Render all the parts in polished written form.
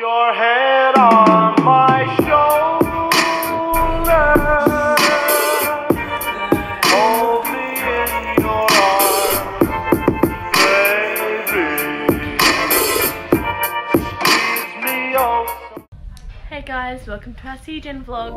your head on my shoulder. Hold me in your arms, baby. Squeeze me oh. Hey guys, welcome to our CGen vlog.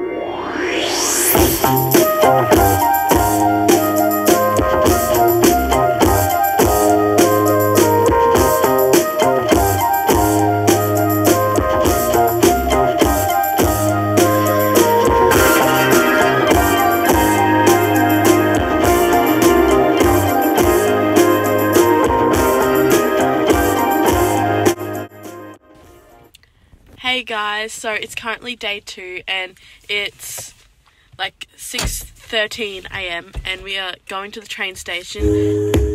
Hey guys, so it's currently day 2 and it's like 6:13 AM and we are going to the train station.